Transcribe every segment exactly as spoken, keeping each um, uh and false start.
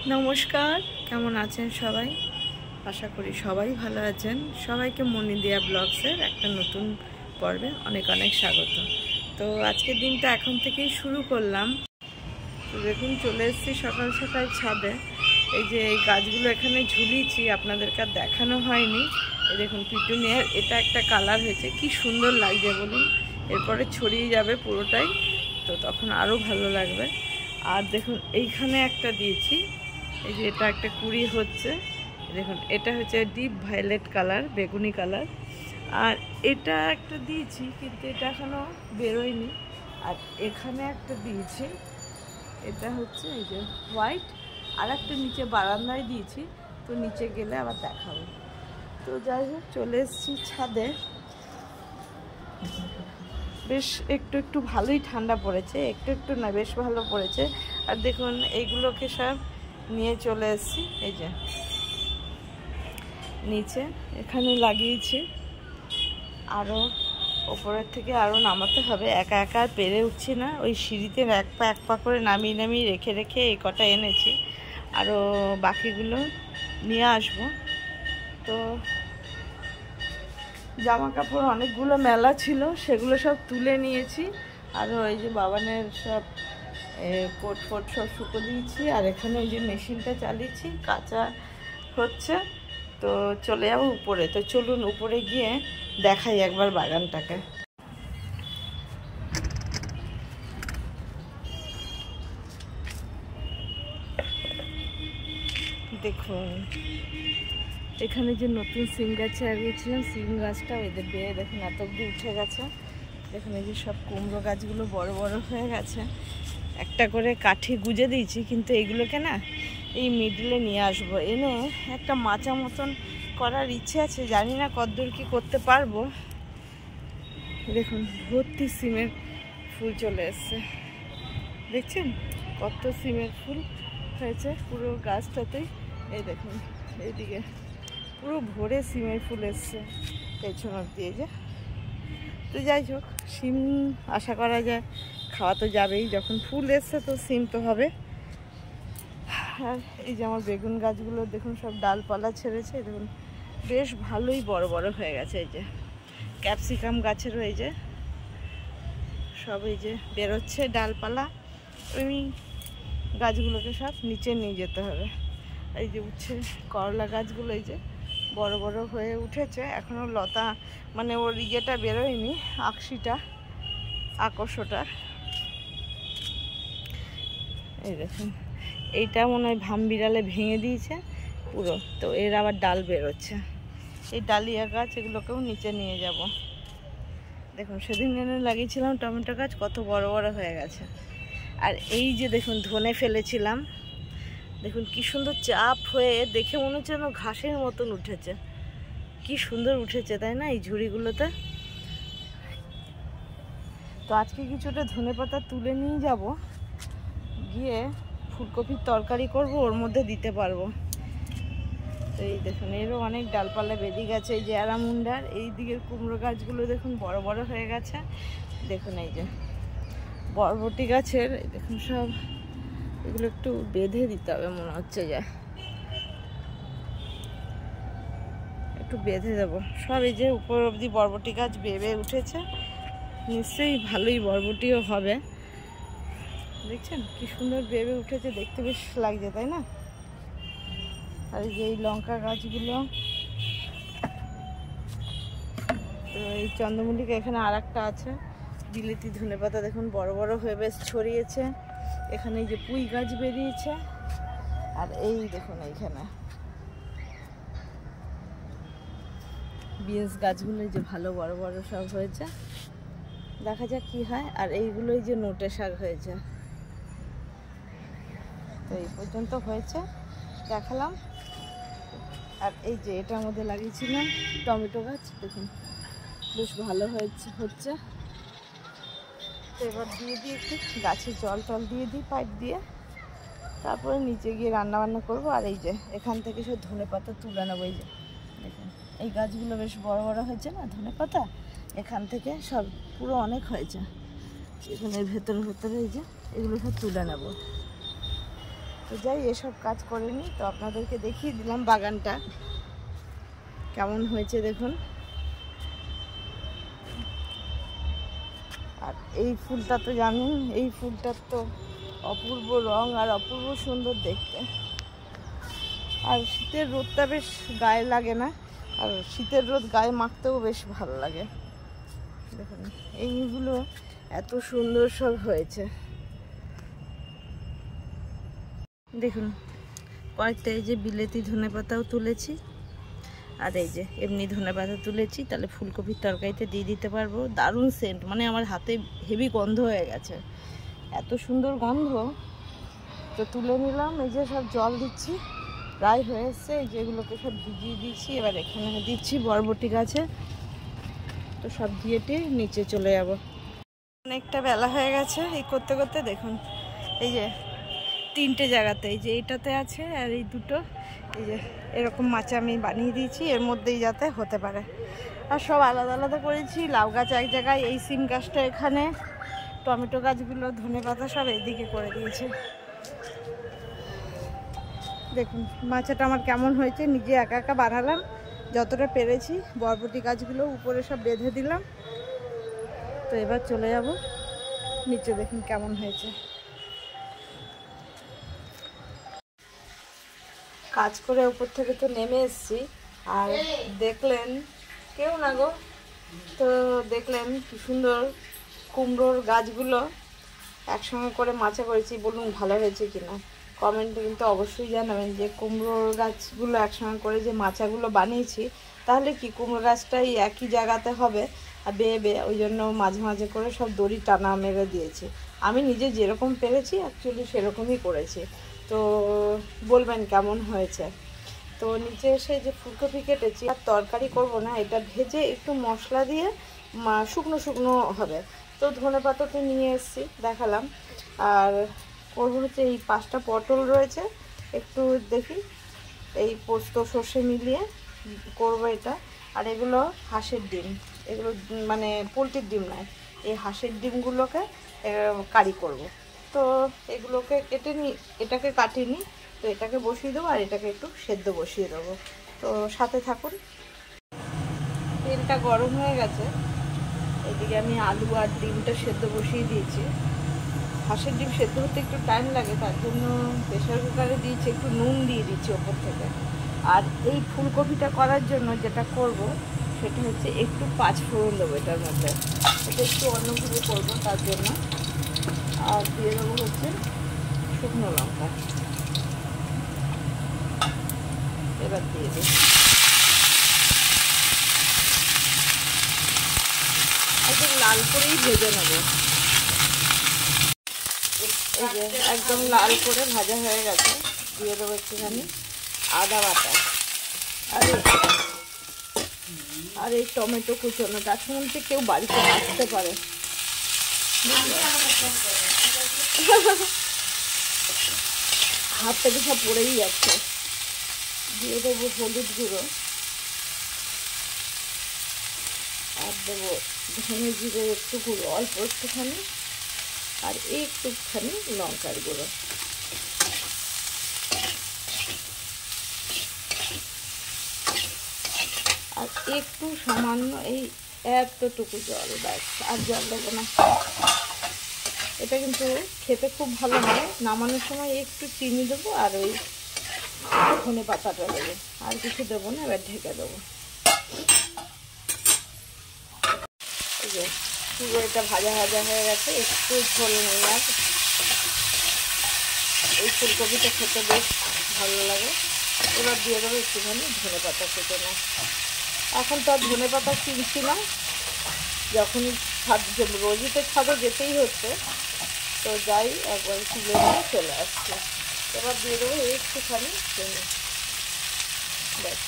নমস্কার, কেমন আছেন সবাই? আশা করি সবাই ভালো আছেন। সবাইকে মনিদিয়া ব্লগসের একটা নতুন পর্বে অনেক অনেক স্বাগত। তো আজকের দিনটা এখন থেকেই শুরু করলাম। তো দেখুন, চলে এসেছি সকাল সকাল ছাদে। এই যে এই গাছগুলো এখানে ঝুলিয়েছি, আপনাদেরকে আর দেখানো হয়নি। এই দেখুন, পিটুনিয়ার এটা একটা কালার হয়েছে, কি সুন্দর লাগছে বলুন। এরপরে ছড়িয়ে যাবে পুরোটাই, তো তখন আরও ভালো লাগবে। আর দেখুন, এইখানে একটা দিয়েছি, এই যে এটা একটা কুড়ি হচ্ছে। দেখুন, এটা হচ্ছে ডিপ ভায়োলেট কালার, বেগুনি কালার। আর এটা একটা দিয়েছি, কিন্তু এটা এখনও বেরোয়নি। আর এখানে একটা দিয়েছি, এটা হচ্ছে এই যে হোয়াইট। আর একটা নিচে বারান্দায় দিয়েছি, তো নিচে গেলে আবার দেখাবো। তো যাই হোক, চলে এসেছি ছাদে। বেশ একটু একটু ভালোই ঠান্ডা পড়েছে, একটু একটু না, বেশ ভালো পড়েছে। আর দেখুন, এইগুলোকে সব নিয়ে চলে এসেছি, এই যে নিচে এখানে লাগিয়েছি। আরও ওপরের থেকে আরও নামাতে হবে, একা একা পেরে উঠছি না। ওই সিঁড়িতে এক পা এক পা করে নামিয়ে নামিয়ে রেখে রেখে এই কটা এনেছি, আরও বাকিগুলো নিয়ে আসবো। তো জামা কাপড় অনেকগুলো মেলা ছিল, সেগুলো সব তুলে নিয়েছি। আরও এই যে বাবানের সব কোট ফোট সব শুকো দিয়েছি। আর এখানে এই যে মেশিনটা চালিয়েছি, কাঁচা হচ্ছে। তো চলে যাবো উপরে। তো চলুন উপরে গিয়ে দেখাই একবার বাগানটাকে। দেখুন, এখানে যে নতুন সিম গাছে লাগিয়েছিলাম, সিম গাছটা এদের বেয়ে দেখুন এত অব্দি উঠে গেছে। দেখুন, এই যে সব কুমড়ো গাছগুলো বড় বড় হয়ে গেছে। একটা করে কাঠি গুজে দিয়েছি, কিন্তু এইগুলোকে না এই মিডলে নিয়ে আসবো, এনে একটা মাচা মতন করার ইচ্ছে আছে। জানি না কতদূর কি করতে পারবো। দেখুন, ভর্তি সিমের ফুল চলে এসছে, দেখছেন কত সিমের ফুল হয়েছে পুরো গাছটাতেই। এই দেখুন, এইদিকে পুরো ভরে সিমের ফুল এসছে পেছন অব্দি। এই যে, তো যাই হোক, সিম আশা করা যায় খাওয়া তো যাবেই, যখন ফুল এসছে তো সিম তো হবে। আর এই যে আমার বেগুন গাছগুলো দেখুন সব ডালপালা ছেড়েছে, দেখুন বেশ ভালোই বড় বড় হয়ে গেছে। এই যে ক্যাপসিকাম গাছেরও এই যে সব এই যে বেরোচ্ছে ডালপালা। ওই গাছগুলোকে সব নিচে নিয়ে যেতে হবে। এই যে উঠছে করলা গাছগুলো, এই যে বড় বড় হয়ে উঠেছে, এখনও লতা মানে ওর ইয়েটা বেরোয়নি, আকশিটা আকর্ষটা। এই দেখুন, এইটা মনে হয় ভাম বিড়ালে ভেঙে দিয়েছে পুরো, তো এর আবার ডাল বেরোচ্ছে। এই ডালিয়া গাছ এগুলোকেও নিচে নিয়ে যাব। দেখুন, সেদিন এনে লাগিয়েছিলাম টমেটো গাছ, কত বড় বড় হয়ে গেছে। আর এই যে দেখুন, ধনে ফেলেছিলাম, দেখুন কি সুন্দর চাপ হয়ে, দেখে মনে হচ্ছে যেন ঘাসের মতন উঠেছে। কি সুন্দর উঠেছে তাই না এই ঝুড়িগুলোতে। তো আজকে কিছুটা ধনে পাতা তুলে নিয়ে যাব, গিয়ে ফুলকপির তরকারি করব, ওর মধ্যে দিতে পারবো। তো এই দেখুন, এরও অনেক ডালপালা বেরিয়ে গেছে। এই যে অ্যারামুন্ডার এই দিকের কুমড়ো গাছগুলো দেখুন বড় বড় হয়ে গেছে। দেখুন এই যে বরবটি গাছের দেখুন সব, এগুলো একটু বেঁধে দিতে হবে মনে হচ্ছে, যে একটু বেঁধে দেবো সব। এই যে উপর অবধি বরবটি গাছ বেয়ে উঠেছে, নিশ্চয়ই ভালোই বরবটিও হবে। দেখছেন কি সুন্দর বেবে উঠেছে, দেখতে বেশ লাগছে তাই না। আর এই যে এই লঙ্কা গাছগুলো, তো এই চন্দ্রমল্লিকা এখানে আর একটা আছে, বিলেতি ধনেপাতা দেখুন বড় বড় হয়ে বেশ ছড়িয়েছে। এখানে এই যে পুঁই গাছ বেরিয়েছে। আর এই দেখুন, এইখানে বিনস গাছগুলো যে ভালো বড় বড় সব হয়েছে, দেখা যাক কি হয়। আর এইগুলোই যে নোটে শাক হয়েছে, তো এই পর্যন্ত হয়েছে দেখালাম। আর এই যে এটার মধ্যে লাগিয়েছিলাম টমেটো গাছ, দেখুন বেশ ভালো হয়েছে হচ্ছে। তো এবার দিয়ে দিই একটু গাছে জল টল দিয়ে দিই পাইপ দিয়ে, তারপরে নিচে গিয়ে রান্না বান্না করবো। আর এই যে এখান থেকে সব ধনে পাতা তুলে নেবো। এই যে দেখুন, এই গাছগুলো বেশ বড় বড় হয়েছে না ধনে পাতা, এখান থেকে সব পুরো অনেক হয়েছে। এখানে ভেতরে ভেতরে এই যে এগুলো সব তুলে নেবো। তো যাই এসব কাজ করে নিই, তো আপনাদেরকে দেখিয়ে দিলাম বাগানটা কেমন হয়েছে দেখুন। আর এই ফুলটা তো জানেন, এই ফুলটার তো অপূর্ব রং আর অপূর্ব সুন্দর দেখতে। আর শীতের রোদটা বেশ গায়ে লাগে না, আর শীতের রোদ গায়ে মাখতেও বেশ ভালো লাগে। দেখুন এইগুলো এত সুন্দর সব হয়েছে। দেখুন কয়েকটা এই যে বিলেতি ধনেপাতাও তুলেছি, আর এই যে এমনি ধনেপাতা তুলেছি, তাহলে ফুলকপির তরকারিতে দিয়ে দিতে পারবো। দারুণ সেন্ট, মানে আমার হাতে হেভি গন্ধ হয়ে গেছে, এত সুন্দর গন্ধ। তো তুলে নিলাম, এই যে সব জল দিচ্ছি, প্রায় হয়ে এসছে। এই যেগুলোকে সব ভিজিয়ে দিচ্ছি, এবার এখানে দিচ্ছি বরবটি গাছে। তো সব দিয়েটি নিচে চলে যাব। অনেকটা বেলা হয়ে গেছে এই করতে করতে। দেখুন এই যে তিনটে জায়গাতে, এই যে এইটাতে আছে আর এই দুটো, এই যে এরকম মাচা আমি বানিয়ে দিয়েছি, এর মধ্যেই যাতে হতে পারে। আর সব আলাদা আলাদা করেছি। লাউ গাছ এক জায়গায়, এই সিম গাছটা এখানে, টমেটো গাছগুলো, ধনেপাতা সব এদিকে করে দিয়েছে। দেখুন মাচাটা আমার কেমন হয়েছে, নিজে একা একা বানালাম যতটা পেরেছি। বরবটি গাছগুলো উপরে সব বেঁধে দিলাম। তো এবার চলে যাব নিচে, দেখুন কেমন হয়েছে। কাজ করে উপর থেকে তো নেমে এসেছি, আর দেখলেন কেউ না গো, তো দেখলেন কি সুন্দর কুমড়োর গাছগুলো একসঙ্গে করে মাচা করেছি। বলুন ভালো হয়েছে কিনা, কমেন্টে কিন্তু অবশ্যই জানাবেন যে কুমড়োর গাছগুলো একসঙ্গে করে যে মাচাগুলো বানিয়েছি, তাহলে কি কুমড়ো গাছটাই একই জায়গাতে হবে আর বেয়ে বেয়ে, ওই জন্য মাঝে মাঝে করে সব দড়ি টানা মেরে দিয়েছি। আমি নিজে যেরকম পেরেছি অ্যাকচুয়ালি সেরকমই করেছি। তো বলবেন কেমন হয়েছে। তো নিচে এসে যে ফুলকপি কেটেছি, আর তরকারি করব না, এটা ভেজে একটু মশলা দিয়ে শুকনো শুকনো হবে। তো ধনেপাতা তো নিয়ে এসেছি, দেখালাম। আর করবো হচ্ছে এই পাঁচটা পটল রয়েছে, একটু দেখি এই পোস্ত সর্ষে মিলিয়ে করবো এটা। আর এগুলো হাঁসের ডিম, এগুলো মানে পোলট্রির ডিম নয়, এই হাঁসের ডিমগুলোকে কারি করব। তো এগুলোকে কেটে নিই, এটাকে কাটিয়ে নিই, তো এটাকে বসিয়ে দেবো, আর এটাকে একটু সেদ্ধ বসিয়ে দেবো। তো সাথে থাকুন। তেলটা গরম হয়ে গেছে, এদিকে আমি আলু আর ডিমটা সেদ্ধ বসিয়ে দিয়েছি। হাঁসের ডিম সেদ্ধ হতে একটু টাইম লাগে, তার জন্য প্রেশার কুকারে দিয়েছি, একটু নুন দিয়ে দিচ্ছি ওপর থেকে। আর এই ফুলকপিটা করার জন্য যেটা করব সেটা হচ্ছে একটু পাঁচ ফোড়ন দেবো এটার মধ্যে, এটা একটু অন্যভাবে করবো তার জন্য। আর দিয়ে দেবো হচ্ছে শুকনো লঙ্কা, এবার দিয়ে দিই। একদম লাল করেই ভেজে নেবো, এই যে একদম লাল করে ভাজা হয়ে গেছে। দিয়ে দেবো একটুখানি আদা বাটা, আর আর এই টমেটো কুচোনো, তার সঙ্গে কেউ বাড়িতে আসতে পারে, হাত থেকে সব পড়েই যাচ্ছে। দিয়ে দেবো হলুদ গুঁড়ো, আর দেবো ধনে জিরে একটু গুঁড়ো, অল্প একটুখানি, আর একটুখানি লঙ্কার গুঁড়ো। আর একটু সামান্য এই এতটুকু জল, ব্যাস, আর জল দেবো না। এটা কিন্তু খেতে খুব ভালো হয়। নামানোর সময় একটু চিনি দেবো, আর ওই ধনে পাতাটা দেবো, আর কিছু দেবো না। এবার ঢেকে দেবো। এই যে পুরো এটা ভাজা ভাজা হয়ে গেছে, একটু ঝোল নেই আর। এই ফুলকপিটা খেতে বেশ ভালো লাগে। এবার দিয়ে দেবো একটুখানি ধনে পাতা কুচোনো। এখন তো আর ধনে পাতা কিনছি না, যখনই ছাদ, রোজই তো ছাদে যেতেই হচ্ছে, তো যাই একবার তুলে নিয়ে চলে আসছে। এবার দিয়ে দেবো একটুখানি চিনি, ব্যাস।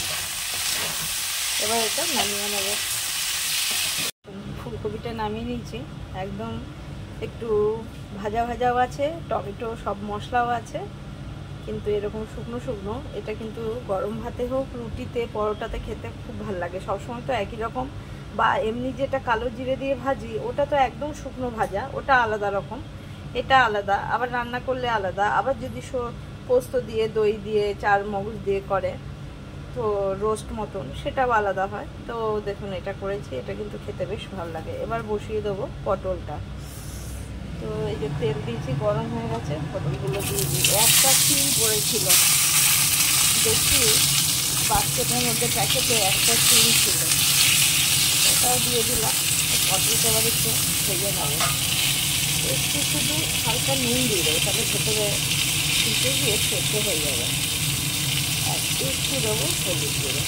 এবার এটা নামিয়ে নেবো। ফুলকপিটা নামিয়ে নিয়েছি, একদম একটু ভাজা ভাজাও আছে, টমেটো সব মশলাও আছে, কিন্তু এরকম শুকনো শুকনো। এটা কিন্তু গরম ভাতে হোক, রুটিতে, পরোটাতে খেতে খুব ভালো লাগে। সবসময় তো একই রকম, বা এমনি যেটা কালো জিরে দিয়ে ভাজি ওটা তো একদম শুকনো ভাজা, ওটা আলাদা রকম। এটা আলাদা, আবার রান্না করলে আলাদা, আবার যদি পোস্ত দিয়ে দই দিয়ে চাল মগজ দিয়ে করে তো রোস্ট মতন সেটাও আলাদা হয়। তো দেখুন এটা করেছি, এটা কিন্তু খেতে বেশ ভালো লাগে। এবার বসিয়ে দেবো পটলটা। তো এই যে তেল দিয়েছি, গরম হয়ে গেছে, পটলগুলো দিয়ে দিই। একটা সিম পড়েছিল, দেখি বাস্কেটের মধ্যে প্যাকেটে একটা সিম ছিল, ওটাও দিয়ে দিলাম। পটলটা এবার একটু ভেজে নেবো, একটু শুধু হালকা নুন দিয়ে দেবো, তাহলে ভেতরে ফুটে গিয়ে সেদ্ধ হয়ে যাবে। আর একটু দেবো হলুদ দিয়ে,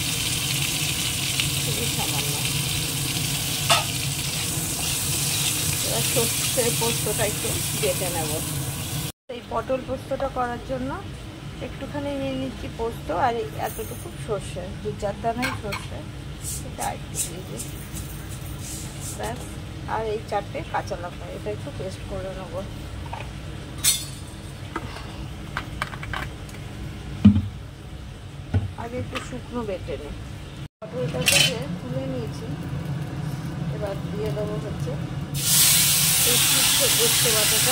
খুবই সামান্য। এবার সর্ষে পোস্তটা একটু বেটে নেব। এই পটল পোস্তটা করার জন্য একটুখানি নিয়ে নিচ্ছি পোস্ত, আর এই এতটুকু সর্ষে, দু চার দানাই সর্ষে, এটা একটু দিয়ে দিই ব্যাস। আর এই চারটে কাঁচা লঙ্কা, এটা একটু পেস্ট করে নেব। আগে একটু শুকনো বেটে নিই। পটলটা থেকে তুলে নিয়েছি, এবার দিয়ে দেবো হচ্ছে এই পোস্ত বাটাটা,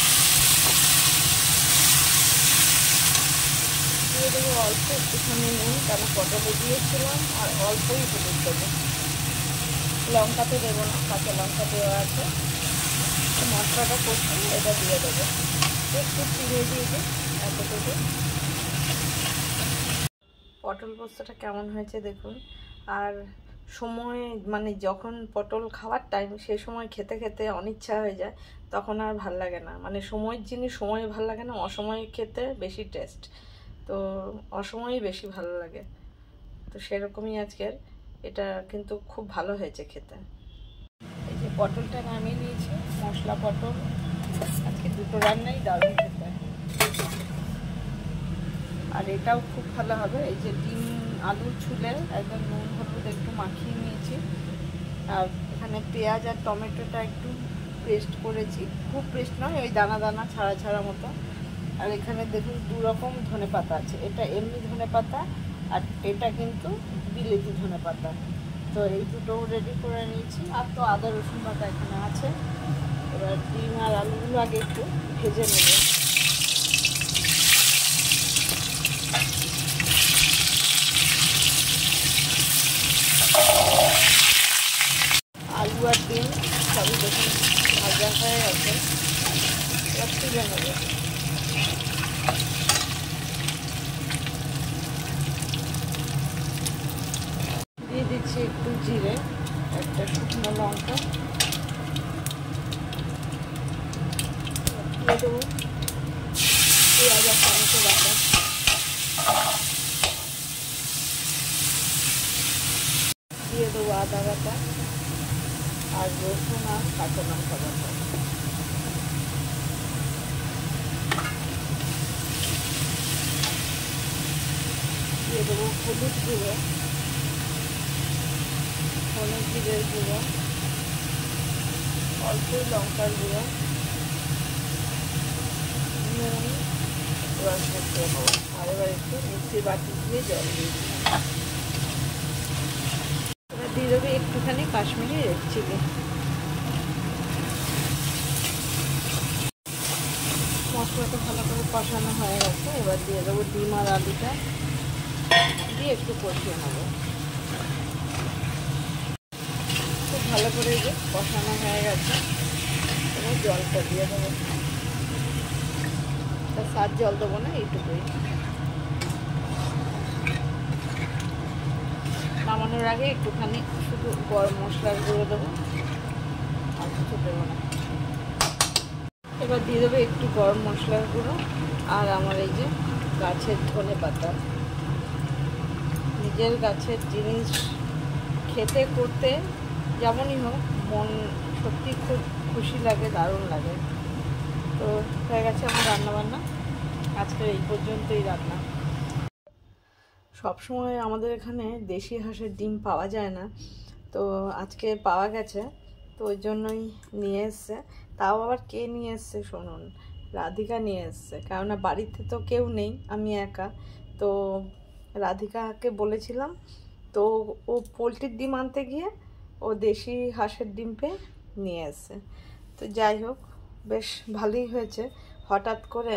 দিয়ে দেবো অল্প একটুখানি নুন, কারণ পটলে দিয়েছিলাম, আর অল্পই হলুদ দেবো। লঙ্কা তো দেবো না, কাঁচা লঙ্কা দেওয়া আছে। মশলাটা করছি, এটা দিয়ে দেবো, একটু চিড়ে দিয়ে দিই এতটুকু। পটল পোস্তটা কেমন হয়েছে দেখুন। আর সময় মানে যখন পটল খাওয়ার টাইম, সেই সময় খেতে খেতে অনিচ্ছা হয়ে যায়, তখন আর ভাল লাগে না। মানে সময়ের জিনিস সময়ে ভাল লাগে না, অসময়ে খেতে বেশি টেস্ট, তো অসময়েই বেশি ভালো লাগে। তো সেরকমই আজকের এটা কিন্তু খুব ভালো হয়েছে খেতে। এই যে পটলটা নামিয়ে নিয়েছি, মশলা পটল, আজকে দুটো রান্নাই দারুণ খেতে। আর এটাও খুব ভালো হবে। এই যে ডিম আলু ছুলে একদম নুন হলুদ একটু মাখিয়ে নিয়েছি, আর এখানে পেঁয়াজ আর টমেটোটা একটু পেস্ট করেছি, খুব পেস্ট নয়, ওই দানা দানা ছাড়া ছাড়া মতো। আর এখানে দেখুন দু রকম ধনে পাতা আছে, এটা এমনি ধনে পাতা, আর এটা কিন্তু বিলেতি ধনে পাতা। তো এই দুটো রেডি করে নিয়েছি, আর তো আদা রসুন পাতা এখানে আছে। এবার ডিম আর আলুগুলো আগে একটু ভেজে নেব। আলু আর ডিম সবই দেখুন ভাজা হয়ে গেছে, এবার তুলে নেব। দিয়ে দিচ্ছি একটু জিরে, একটা শুকনো লঙ্কা, দিয়ে দেবো পেঁয়াজ আর টমেটো বাটা, দিয়ে দেবো আদা বাটা আর রসুন আর কাঁচা লঙ্কা বাটা, দিয়ে দেবো হলুদ গুঁড়ো, হলুদ জিরের গুঁড়ো, অল্প লঙ্কার গুঁড়ো, নুন, এবার করতে নেবো। আর এবার একটু মিক্সির বাটি দিয়ে জল দিয়ে দিলাম। এবার দিয়ে দেবে একটুখানি কাশ্মীরি রেড চিলি। মশলাটা ভালো করে কষানো হয়ে গেছে, এবার দিয়ে দেবো ডিম আর আলুটা দিয়ে একটু কষিয়ে নেবো। খুব ভালো করে যে কষানো হয়ে গেছে, এবার জলটা দিয়ে দেবো। তার সার জল দেবো না, এইটুকুই। নামানোর আগে একটুখানি শুধু গরম মশলার গুঁড়ো দেবো, আর কিছু দেবো না। এবার দিয়ে দেবো একটু গরম মশলার গুঁড়ো, আর আমার এই যে গাছের ধনে পাতা। নিজের গাছের জিনিস খেতে করতে যেমনই হোক, মন সত্যি খুব খুশি লাগে, দারুণ লাগে। তো হয়ে গেছে আমার রান্নাবান্না, আজকে এই পর্যন্তই রান্না। সবসময় আমাদের এখানে দেশি হাঁসের ডিম পাওয়া যায় না, তো আজকে পাওয়া গেছে, তো ওই জন্যই নিয়ে এসছে। তাও আবার কে নিয়ে এসছে শুনুন, রাধিকা নিয়ে এসছে, কেননা বাড়িতে তো কেউ নেই, আমি একা। তো রাধিকাকে বলেছিলাম, তো ও পোলট্রির ডিম আনতে গিয়ে ও দেশি হাঁসের ডিম পেয়ে নিয়ে এসছে। তো যাই হোক, বেশ ভালোই হয়েছে। হঠাৎ করে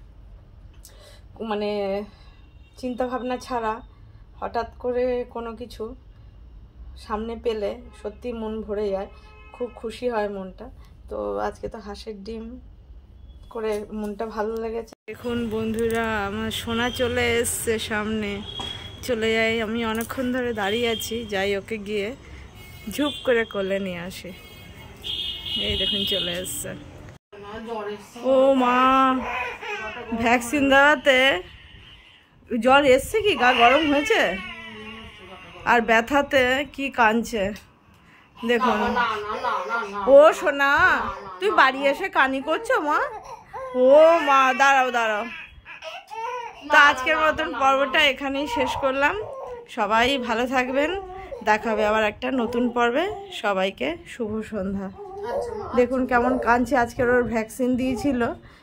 মানে চিন্তা ভাবনা ছাড়া হঠাৎ করে কোনো কিছু সামনে পেলে সত্যি মন ভরে যায়, খুব খুশি হয় মনটা। তো আজকে তো হাঁসের ডিম করে মনটা ভালো লেগেছে। দেখুন বন্ধুরা, আমার সোনা চলে এসছে সামনে, চলে যাই। আমি অনেকক্ষণ ধরে দাঁড়িয়ে আছি, যাই ওকে গিয়ে ঝুপ করে কোলে নিয়ে আসি। এই দেখুন চলে এসছে। ও মা, ভ্যাকসিন দেওয়াতে জ্বর এসছে কি, গা গরম হয়েছে আর ব্যথাতে কি কাঁদছে দেখুন। ও সোনা, তুই বাড়ি এসে কানি করছো মা? ও মা, দাঁড়াও দাঁড়াও। তো আজকের মতন পর্বটা এখানেই শেষ করলাম। সবাই ভালো থাকবেন, দেখাবে আবার একটা নতুন পর্বে। সবাইকে শুভ সন্ধ্যা। দেখুন কেমন কাঁদছে, আজকের ওর ভ্যাকসিন দিয়েছিল।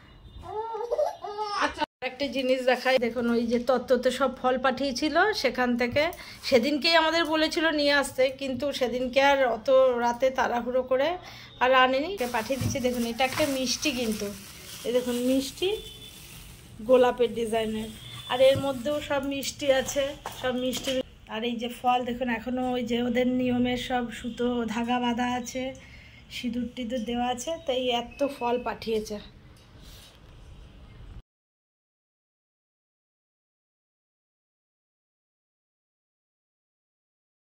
একটা জিনিস দেখাই, দেখুন ওই যে তত্ত্বতে সব ফল পাঠিয়েছিল সেখান থেকে, সেদিনকেই আমাদের বলেছিল নিয়ে আসতে, কিন্তু সেদিনকে আর অত রাতে তাড়াহুড়ো করে আর আনেনি, পাঠিয়ে দিচ্ছি। দেখুন এটা একটা মিষ্টি, কিন্তু এই দেখুন মিষ্টি গোলাপের ডিজাইনের, আর এর মধ্যেও সব মিষ্টি আছে, সব মিষ্টি। আর এই যে ফল দেখুন, এখনও ওই যে ওদের নিয়মের সব সুতো ধাগা বাঁধা আছে, সিঁদুর টিঁদুর দেওয়া আছে, তাই এত ফল পাঠিয়েছে।